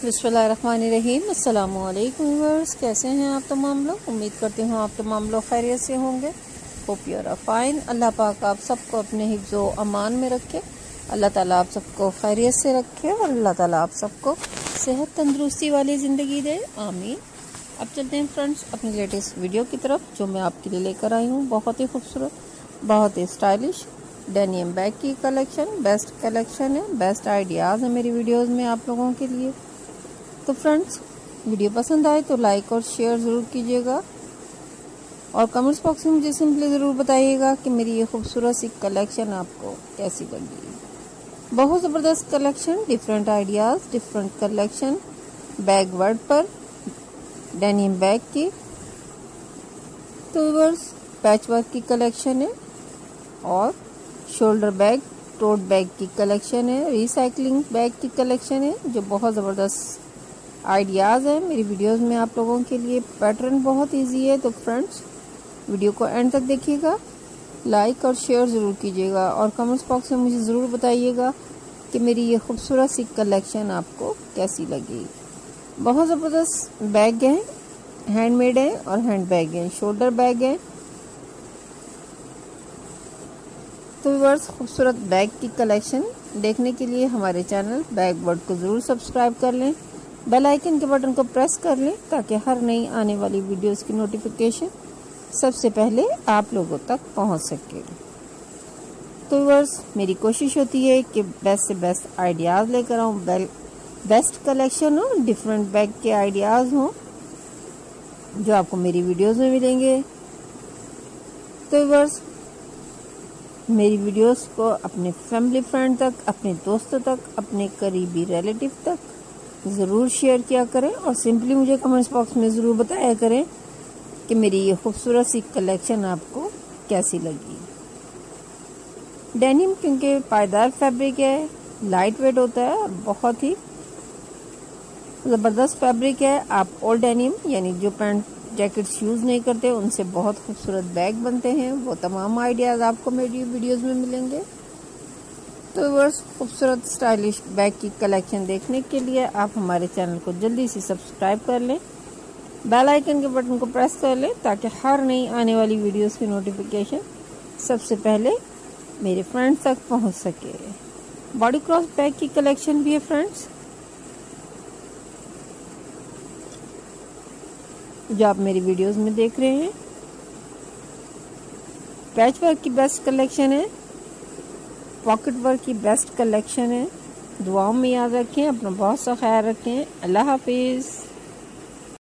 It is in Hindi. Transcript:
बिस्मिल्लाहिर्रहमानिर्रहीम। अस्सलामुअलैकुम व्यूअर्स, कैसे हैं आप तमाम लोग। उम्मीद करती हूँ आप तमाम लोग खैरियत से होंगे। Hope you are fine. अल्लाह पाक आप सबको अपने हिफ्ज़ व अमान में रखे। अल्लाह ताला आप सबको खैरियत से रखे और अल्लाह ताला आप सबको सेहत तंदुरुस्ती वाली ज़िंदगी दे, आमीन। अब चलते हैं फ्रेंड्स अपनी लेटेस्ट वीडियो की तरफ, जो मैं आपके लिए लेकर आई हूँ। बहुत ही खूबसूरत, बहुत ही स्टाइलिश डेनियम बैग की कलेक्शन, बेस्ट कलेक्शन है, बेस्ट आइडियाज़ है मेरी वीडियोस में आप लोगों के लिए। तो फ्रेंड्स, वीडियो पसंद आए तो लाइक और शेयर ज़रूर कीजिएगा और कमेंट्स बॉक्स में मुझे सिंपली ज़रूर बताइएगा कि मेरी ये खूबसूरत सी कलेक्शन आपको कैसी लगी। बहुत ज़बरदस्त collection, different ideas, different collection bag word पर डेनियम बैग की। तो व्यूअर्स, पैच वर्क की कलेक्शन है और शोल्डर बैग, टोट बैग की कलेक्शन है, रिसाइकलिंग बैग की कलेक्शन है, जो बहुत ज़बरदस्त आइडियाज़ है मेरी वीडियोस में आप लोगों के लिए। पैटर्न बहुत इजी है। तो फ्रेंड्स, वीडियो को एंड तक देखिएगा, लाइक और शेयर ज़रूर कीजिएगा और कमेंट्स बॉक्स में मुझे ज़रूर बताइएगा कि मेरी ये खूबसूरत सी कलेक्शन आपको कैसी लगी। बहुत ज़बरदस्त बैग हैं, हैंडमेड हैं और हैंड बैग हैं, शोल्डर बैग हैं। तो व्यूअर्स, खूबसूरत बैग की कलेक्शन देखने के लिए हमारे चैनल बैग वर्ड को ज़रूर सब्सक्राइब कर लें, बेल आइकन के बटन को प्रेस कर लें ताकि हर नई आने वाली वीडियोस की नोटिफिकेशन सबसे पहले आप लोगों तक पहुंच सके। तो व्यूअर्स, मेरी कोशिश होती है कि बेस्ट से बेस्ट आइडियाज़ लेकर आऊँ, बेस्ट कलेक्शन हो, डिफरेंट बैग के आइडियाज़ हों जो आपको मेरी वीडियोज़ में मिलेंगे। तो व्यूअर्स, मेरी वीडियोस को अपने फैमिली फ्रेंड तक, अपने दोस्तों तक, अपने करीबी रिलेटिव तक ज़रूर शेयर किया करें और सिंपली मुझे कमेंट्स बॉक्स में ज़रूर बताया करें कि मेरी ये खूबसूरत सी कलेक्शन आपको कैसी लगी। डेनिम क्योंकि पायदार फैब्रिक है, लाइट वेट होता है और बहुत ही ज़बरदस्त फैब्रिक है। आप ओल्ड डेनिम यानी जो पैंट जैकेट्स यूज़ नहीं करते, उनसे बहुत खूबसूरत बैग बनते हैं। वो तमाम आइडियाज़ आपको मेरी वीडियोस में मिलेंगे। तो व्यूअर्स, खूबसूरत स्टाइलिश बैग की कलेक्शन देखने के लिए आप हमारे चैनल को जल्दी से सब्सक्राइब कर लें, बेल आइकन के बटन को प्रेस कर लें ताकि हर नई आने वाली वीडियोस की नोटिफिकेशन सबसे पहले मेरे फ्रेंड्स तक पहुंच सके। बॉडी क्रॉस बैग की कलेक्शन भी है फ्रेंड्स, जो आप मेरी वीडियोस में देख रहे हैं। पैच वर्क की बेस्ट कलेक्शन है, पॉकेट वर्क की बेस्ट कलेक्शन है। दुआओं में याद रखें, अपना बहुत सा ख्याल रखें। अल्लाह हाफिज़।